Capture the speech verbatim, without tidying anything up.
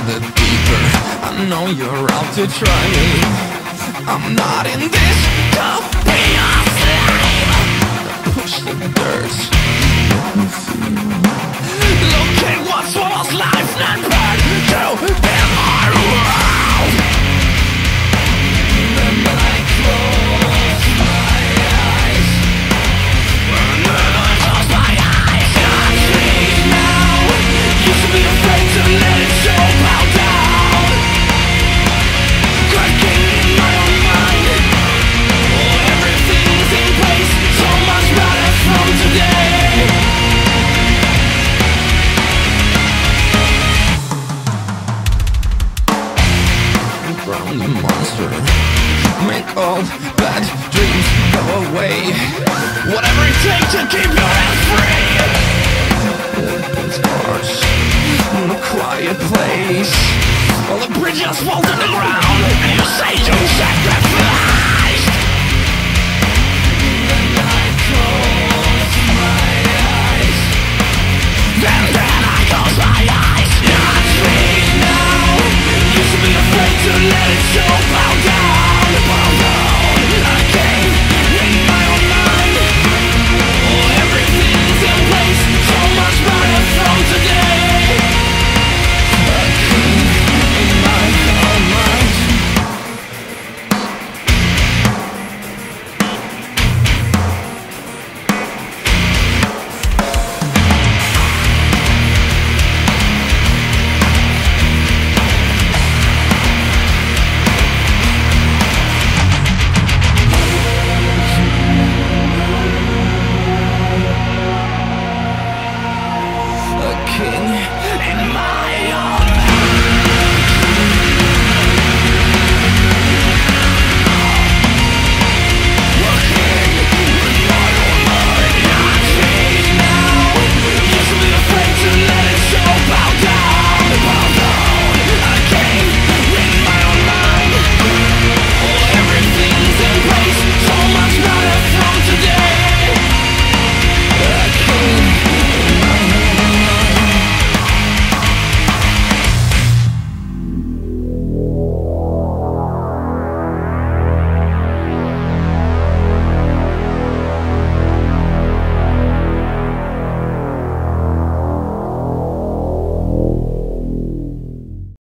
the deeper. I know you're out to try me. I'm not in this to be a slave. Push the dirt, let me feel. Look at what's was life not bad to in my world. Remember I close my eyes. Remember I close my eyes. I'm free now. Used to be afraid to let it show bow down. Cracking in my own mind. Oh, everything's in place. So much better from today. Drown the monster. Make all bad dreams go away. Whatever it takes to keep your head free. It's harsh in a quiet place. All the bridges fall to the ground. And you say you check